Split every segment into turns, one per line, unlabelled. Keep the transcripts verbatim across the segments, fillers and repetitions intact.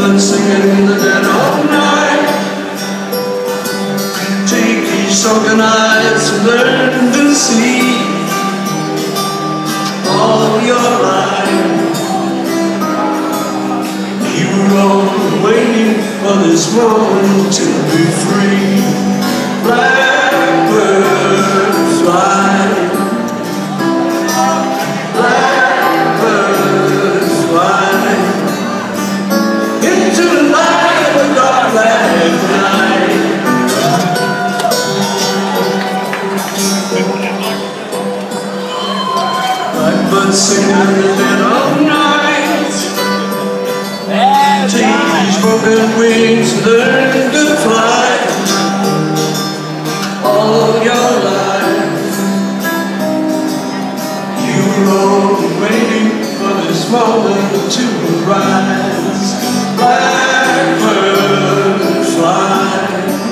Blackbird singing in the dead of night. Take these sunken eyes and learn to see all your life. You were all waiting for this moment to be free. Blackbird fly, blackbird fly into the light of a dark black night. Blackbird singing in the dead of night. Take these broken wings, learn to fly all your life. You were all waiting for this moment to arise. Blackbird fly,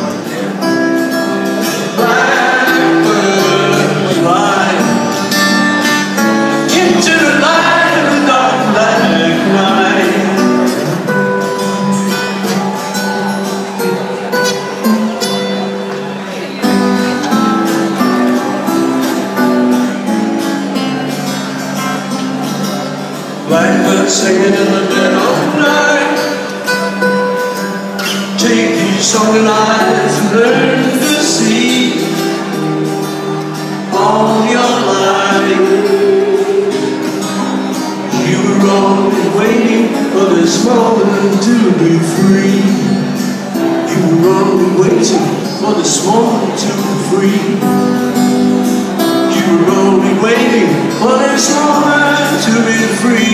blackbird fly into the light of the dark black night. Blackbird singing in the dead of night. Take these sunken eyes and learn to see all your life. You were only waiting for this moment to be free. You were only waiting for this moment to be free. You were only waiting for this moment to be free.